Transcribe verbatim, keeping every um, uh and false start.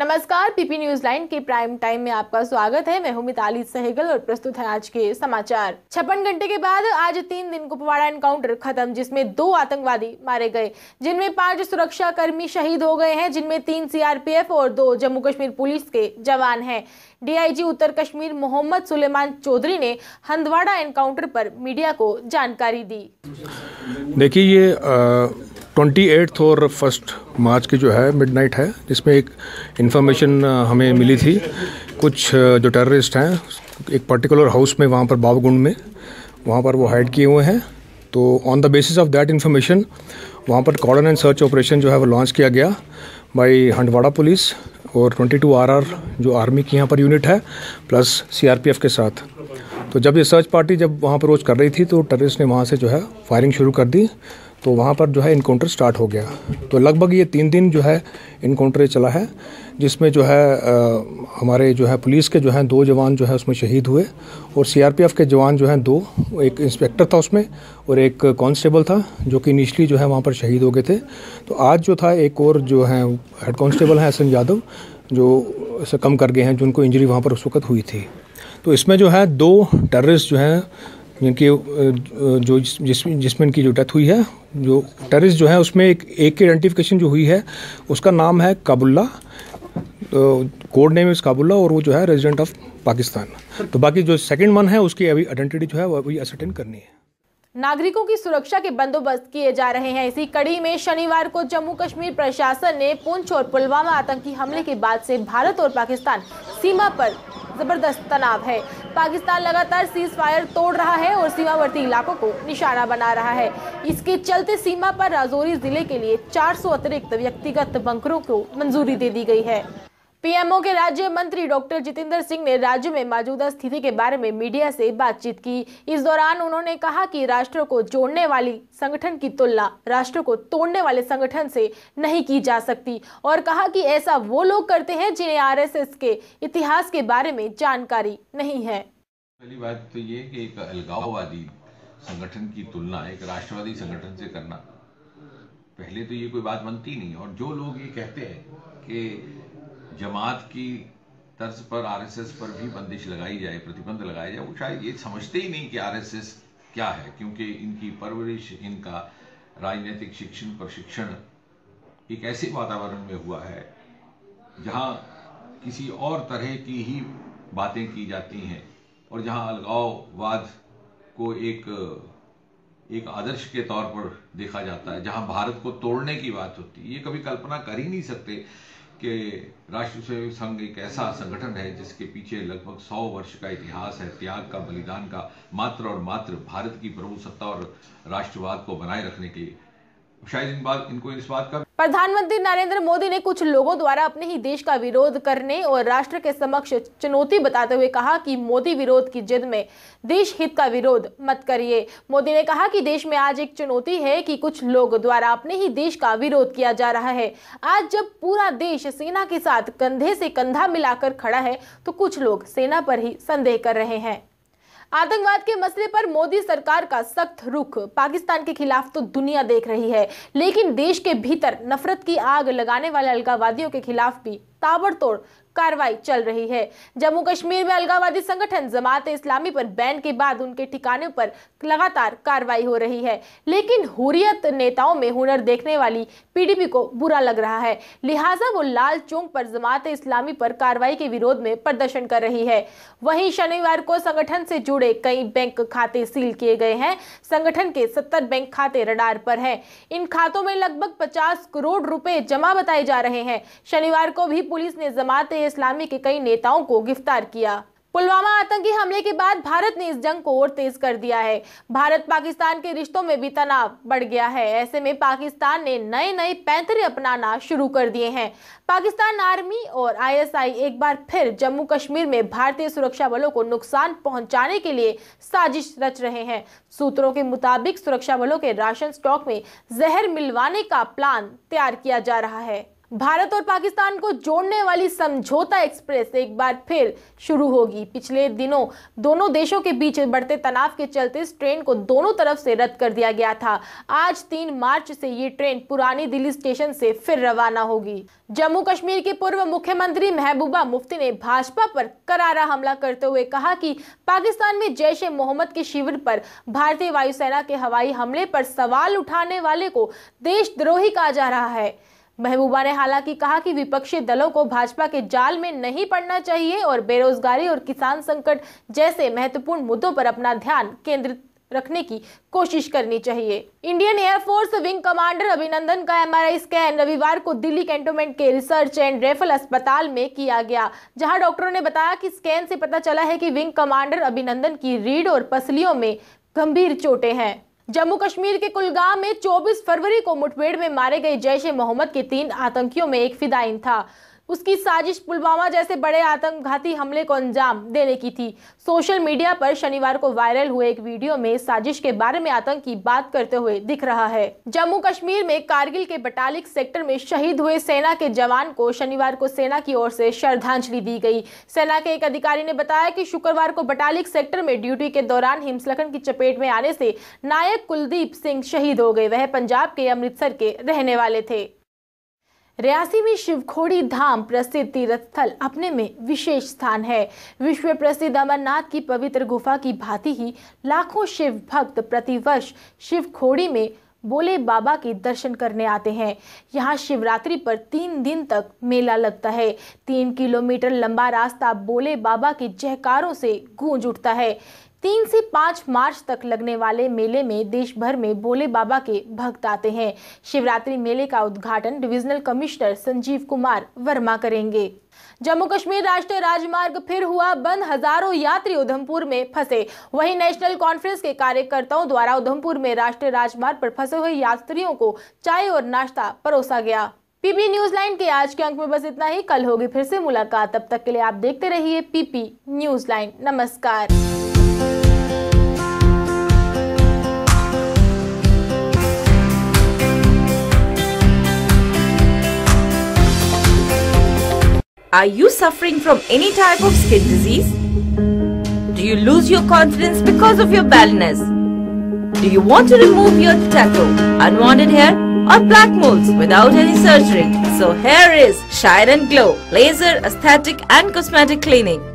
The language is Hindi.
नमस्कार, पीपी न्यूज लाइन के प्राइम टाइम में आपका स्वागत है। मैं हूं मिताली सहगल और प्रस्तुत है आज के समाचार। छप्पन घंटे के बाद आज तीन दिन कुपवाड़ा एनकाउंटर खत्म, जिसमें दो आतंकवादी मारे गए, जिनमें पांच सुरक्षा कर्मी शहीद हो गए हैं, जिनमें तीन सीआरपीएफ और दो जम्मू कश्मीर पुलिस के जवान हैं। डीआईजी उत्तर कश्मीर मोहम्मद सुलेमान चौधरी ने हंदवाड़ा एनकाउंटर पर मीडिया को जानकारी दी। देखिए, ये आ... अट्ठाईस और फर्स्ट मार्च की जो है मिडनाइट है, जिसमें एक इन्फॉर्मेशन हमें मिली थी। कुछ जो टेररिस्ट हैं एक पर्टिकुलर हाउस में, वहाँ पर बाबगुंड में, वहाँ पर वो हाइड किए हुए हैं। तो on the basis of that information वहाँ पर कॉर्डन एंड सर्च ऑपरेशन जो है वो लॉन्च किया गया बाय हंदवाड़ा पुलिस और बाईस आरआर जो आर्मी की यहाँ पर यूनिट है, प्लस सीआरपीएफ के साथ। तो जब ये सर्च पार्टी जब वहाँ पर रोज कर रही थी तो टेररिस्ट ने वहाँ से जो है फायरिंग शुरू कर दी। तो वहाँ पर जो है इनकाउंटर स्टार्ट हो गया। तो लगभग ये तीन दिन जो है इनकाउंटर चला है, जिसमें जो है आ, हमारे जो है पुलिस के जो है दो जवान जो है उसमें शहीद हुए और सीआरपीएफ के जवान जो हैं दो, एक इंस्पेक्टर था उसमें और एक कांस्टेबल था जो कि इनिशली जो है वहाँ पर शहीद हो गए थे। तो आज जो था एक और जो है हेड कांस्टेबल हैं एस एन यादव, जो इसे कम कर गए हैं, जिनको इंजरी वहाँ पर उस वक्त हुई थी। तो इसमें जो है दो टेररिस्ट जो हैं जिनकी जो जिस जिसमें इनकी जो डेथ हुई है, जो टेररिस्ट जो है उसमें एक एक की आइडेंटिफिकेशन जो हुई है उसका नाम है काबुल्ला, तो कोड नेम इस काबुल्ला, और वो जो है रेजिडेंट ऑफ पाकिस्तान। तो बाकी जो सेकंड वन है उसकी अभी आइडेंटिटी जो है वो अभी असर्टेन करनी है। नागरिकों की सुरक्षा के बंदोबस्त किए जा रहे हैं। इसी कड़ी में शनिवार को जम्मू कश्मीर प्रशासन ने पुंछ और पुलवामा आतंकी हमले के बाद से भारत और पाकिस्तान सीमा पर जबरदस्त तनाव है। पाकिस्तान लगातार सीज फायर तोड़ रहा है और सीमावर्ती इलाकों को निशाना बना रहा है। इसके चलते सीमा पर राजौरी जिले के लिए चार सौ अतिरिक्त व्यक्तिगत बंकरों को मंजूरी दे दी गई है। पीएमओ के राज्य मंत्री डॉक्टर जितेंद्र सिंह ने राज्य में मौजूदा स्थिति के बारे में मीडिया से बातचीत की। इस दौरान उन्होंने कहा कि राष्ट्र को जोड़ने वाली संगठन की तुलना राष्ट्र को तोड़ने वाले संगठन से नहीं की जा सकती और कहा कि ऐसा वो लोग करते हैं जिन्हें आरएसएस के इतिहास के बारे में जानकारी नहीं है। पहली बात तो ये कि एक अलगाववादी संगठन की तुलना एक राष्ट्रवादी संगठन से करना, पहले तो ये कोई बात बनती नहीं। और जो लोग ये कहते हैं कि जमात की तर्ज पर आरएसएस पर भी बंदिश लगाई जाए, प्रतिबंध लगाया जाए, वो शायद ये समझते ही नहीं कि आरएसएस क्या है, क्योंकि इनकी परवरिश, इनका राजनीतिक शिक्षण प्रशिक्षण एक ऐसे वातावरण में हुआ है जहां किसी और तरह की ही बातें की जाती हैं और जहां अलगाववाद को एक एक आदर्श के तौर पर देखा जाता है, जहां भारत को तोड़ने की बात होती है। ये कभी कल्पना कर ही नहीं सकते कि राष्ट्र सेवक संघ एक ऐसा संगठन है जिसके पीछे लगभग सौ वर्ष का इतिहास है, त्याग का, बलिदान का, मात्र और मात्र भारत की प्रभुसत्ता और राष्ट्रवाद को बनाए रखने के लिए। शायद इन बात इनको इस बात का प्रधानमंत्री नरेंद्र मोदी ने कुछ लोगों द्वारा अपने ही देश का विरोध करने और राष्ट्र के समक्ष चुनौती बताते हुए कहा कि मोदी विरोध की जिद में देश हित का विरोध मत करिए। मोदी ने कहा कि देश में आज एक चुनौती है कि कुछ लोग द्वारा अपने ही देश का विरोध किया जा रहा है। आज जब पूरा देश सेना के साथ कंधे से कंधा मिलाकर खड़ा है तो कुछ लोग सेना पर ही संदेह कर रहे हैं। आतंकवाद के मसले पर मोदी सरकार का सख्त रुख पाकिस्तान के खिलाफ तो दुनिया देख रही है, लेकिन देश के भीतर नफरत की आग लगाने वाले अलगाववादियों के खिलाफ भी ताबड़तोड़ कार्रवाई चल रही है। जम्मू कश्मीर में अलगाववादी संगठन जमात इस्लामी पर बैन के बाद उनके ठिकानों पर लगातार कार्रवाई हो रही है, लेकिन हुर्रियत नेताओं में हुनर देखने वाली पीडीपी को बुरा लग रहा है, लिहाजा वो लाल चौक पर जमात इस्लामी पर कार्रवाई के विरोध में प्रदर्शन कर रही है। वहीं शनिवार को संगठन से जुड़े कई बैंक खाते सील किए गए हैं। संगठन के सत्तर बैंक खाते रडार पर हैं। इन खातों में लगभग पचास करोड़ रुपए जमा बताए जा रहे हैं। शनिवार को भी पुलिस ने जमात इस्लामी के कई नेताओं को गिरफ्तार किया। पुलवामा आतंकी हमले के बाद भारत ने इस जंग को और तेज कर दिया है। भारत पाकिस्तान के रिश्तों में भी तनाव बढ़ गया है। ऐसे में पाकिस्तान ने नए नए पैंतरे अपनाना शुरू कर दिए हैं। पाकिस्तान आर्मी और आईएसआई एक बार फिर जम्मू कश्मीर में भारतीय सुरक्षा बलों को नुकसान पहुंचाने के लिए साजिश रच रहे हैं। सूत्रों के मुताबिक सुरक्षा बलों के राशन स्टॉक में जहर मिलवाने का प्लान तैयार किया जा रहा है। भारत और पाकिस्तान को जोड़ने वाली समझौता एक्सप्रेस एक बार फिर शुरू होगी। पिछले दिनों दोनों देशों के बीच बढ़ते तनाव के चलते इस ट्रेन को दोनों तरफ से रद्द कर दिया गया था। आज तीन मार्च से ये ट्रेन पुरानी दिल्ली स्टेशन से फिर रवाना होगी। जम्मू कश्मीर के पूर्व मुख्यमंत्री महबूबा मुफ्ती ने भाजपा पर करारा हमला करते हुए कहा कि पाकिस्तान में जैश ए मोहम्मद के शिविर पर भारतीय वायुसेना के हवाई हमले पर सवाल उठाने वाले को देशद्रोही कहा जा रहा है। महबूबा ने हालांकि कहा कि विपक्षी दलों को भाजपा के जाल में नहीं पड़ना चाहिए और बेरोजगारी और किसान संकट जैसे महत्वपूर्ण मुद्दों पर अपना ध्यान केंद्रित रखने की कोशिश करनी चाहिए। इंडियन एयरफोर्स विंग कमांडर अभिनंदन का एमआरआई स्कैन रविवार को दिल्ली कैंटोनमेंट के रिसर्च एंड रेफरल अस्पताल में किया गया, जहां डॉक्टरों ने बताया कि स्कैन से पता चला है कि विंग कमांडर अभिनंदन की रीढ़ और पसलियों में गंभीर चोटें हैं। जम्मू कश्मीर के कुलगाम में चौबीस फरवरी को मुठभेड़ में मारे गए जैश ए मोहम्मद के तीन आतंकियों में एक फिदायीन था। उसकी साजिश पुलवामा जैसे बड़े आतंकघाती हमले को अंजाम देने की थी। सोशल मीडिया पर शनिवार को वायरल हुए एक वीडियो में साजिश के बारे में आतंकी बात करते हुए दिख रहा है। जम्मू कश्मीर में कारगिल के बटालिक सेक्टर में शहीद हुए सेना के जवान को शनिवार को सेना की ओर से श्रद्धांजलि दी गई। सेना के एक अधिकारी ने बताया कि शुक्रवार को बटालिक सेक्टर में ड्यूटी के दौरान हिमस्खलन की चपेट में आने से नायक कुलदीप सिंह शहीद हो गए। वह पंजाब के अमृतसर के रहने वाले थे। रियासी में शिवखोड़ी धाम प्रसिद्ध तीर्थ स्थल अपने में विशेष स्थान है। विश्व प्रसिद्ध अमरनाथ की पवित्र गुफा की भांति ही लाखों शिव भक्त प्रतिवर्ष शिवखोड़ी में बोले बाबा के दर्शन करने आते हैं। यहाँ शिवरात्रि पर तीन दिन तक मेला लगता है। तीन किलोमीटर लंबा रास्ता बोले बाबा के जयकारों से गूंज उठता है। तीन से पाँच मार्च तक लगने वाले मेले में देश भर में बोले बाबा के भक्त आते हैं। शिवरात्रि मेले का उद्घाटन डिविजनल कमिश्नर संजीव कुमार वर्मा करेंगे। जम्मू कश्मीर राष्ट्रीय राजमार्ग फिर हुआ बंद, हजारों यात्री उधमपुर में फंसे। वहीं नेशनल कॉन्फ्रेंस के कार्यकर्ताओं द्वारा उधमपुर में राष्ट्रीय राजमार्ग पर फंसे हुए यात्रियों को चाय और नाश्ता परोसा गया। पीपी न्यूज लाइन के आज के अंक में बस इतना ही। कल होगी फिर से मुलाकात, तब तक के लिए आप देखते रहिए पीपी न्यूज लाइन। नमस्कार। Are you suffering from any type of skin disease? Do you lose your confidence because of your baldness? Do you want to remove your tattoo, unwanted hair or black moles without any surgery? So here is Shine and Glow Laser Aesthetic and Cosmetic Clinic.